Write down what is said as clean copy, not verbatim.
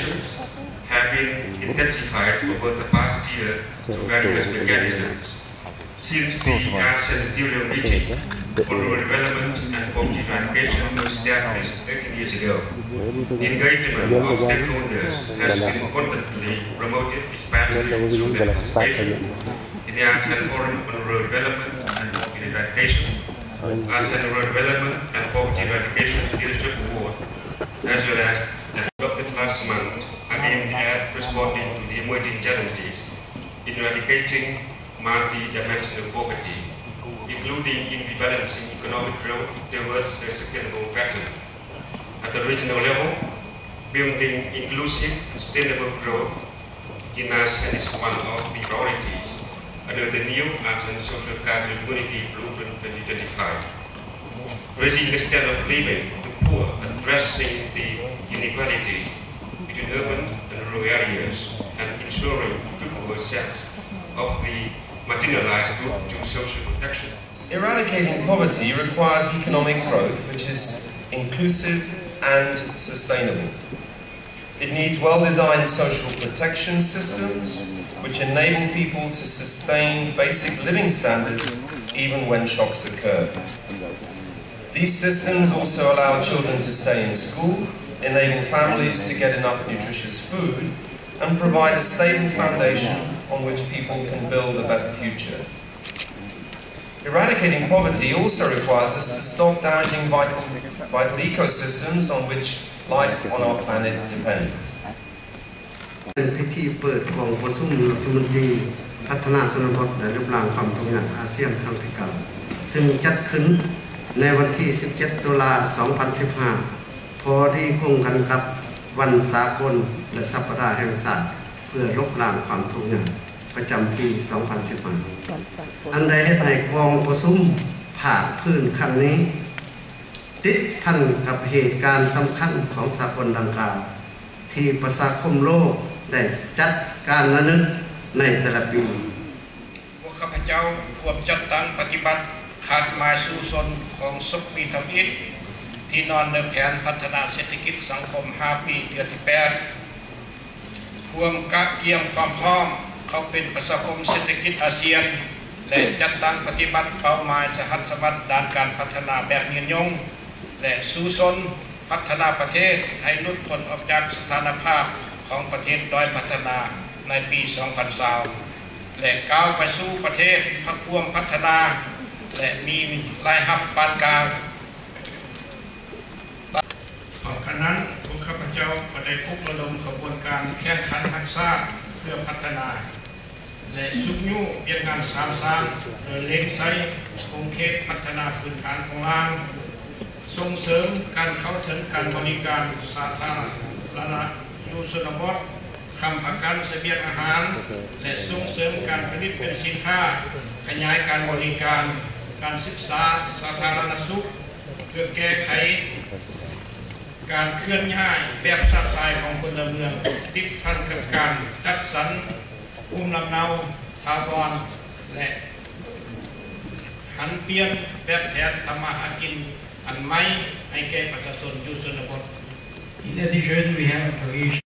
relations have been intensified over the past year through various mechanisms. Since the Asean Ministerial Meeting on Rural Development and Poverty Eradication was established 18 years ago, the engagement of stakeholders has been constantly promoted, especially through their participation in the Asean Forum on Rural Development and Poverty Eradication, Asean Rural Development and Poverty Eradication Leadership Award, as well as adopted last month are aimed at responding to the emerging challenges in eradicating multi-dimensional poverty, including in rebalancing economic growth towards a sustainable pattern. At the regional level, building inclusive, sustainable growth in ASEAN is one of the priorities under the new Asean Socio-Economic Community Blueprint 2025. Raising the standard of living to poor, addressing the inequalities between urban and rural areas, and ensuring equitable access of the marginalized group to social protection. Eradicating poverty requires economic growth which is inclusive and sustainable. It needs well-designed social protection systems which enable people to sustain basic living standards even when shocks occur. These systems also allow children to stay in school, enable families to get enough nutritious food, and provide a stable foundation on which people can build a better future. Eradicating poverty also requires us to stop damaging vital ecosystems on which life on our planet depends. เป็นพิธีเปิดกองประชุมรัฐมนตรีพัฒนาชนบทและรูปร่างความทุกข์ยากอาเซียนครั้งที่ 9ซึ่งจัดขึ้นในวันที่ 17 ตุลา 2015 พอดีตรงกันกับวันสากลและสัปดาห์แห่งชาติเพื่อลบล้างความทุกข์ยากประจำปี 2015 อันใดเฮ็ดให้กองประชุมภาคพื้นครั้งนี้ติดพันกับเหตุการณ์สำคัญของสากลดังกล่าวที่ประชาคมโลกได้จัดการระลึกในแต่ละปีพวกข้าพเจ้าร่วมจัดตั้งปฏิบัติขาดหมายสู่ชนของสุขปีทำอิฐที่นอนในแผนพัฒนาเศรษฐกิจสังคม 5 ปีเดือนที่ 8 ร่วมกับเกี่ยมความพร้อมเข้าเป็นประชาคมเศรษฐกิจอาเซียนและจัดตั้งปฏิบัติเป้าหมายสหัสวรรษด้านการพัฒนาแบบยืนยงและสู่ชนพัฒนาประเทศให้หลุดพ้นออกจากสถานภาพของประเทศด้อยพัฒนาในปี 2020 และก้าวไปสู่ประเทศพักพวงพัฒนาและมีรายรับปานกลางขณะนั้นพวกข้าพเจ้าได้ปลุกระดมขบวนการแข่งขันทักษะเพื่อพัฒนาและสุขยุเวียนงาน3 โดยเล็งใช้โครงเขตพัฒนาพื้นฐานของล่างส่งเสริมการเข้าถึงการบริการสาธารณะอยู่ชนบทค้ำประกันเสบียงอาหารและส่งเสริมการผลิตเป็นสินค้าขยายการบริการการศึกษาสาธารณสุขเพื่อแก้ไขการเคลื่อนย้ายแบบสัดส่วนของพลเมืองติดพันกับการจัดสรรภูมิลำเนาถาวรและหันเปลี่ยนแบบแผนทำมาหากินอันใหม่ให้แก่ประชาชนอยู่ชนบท In addition, we have engaged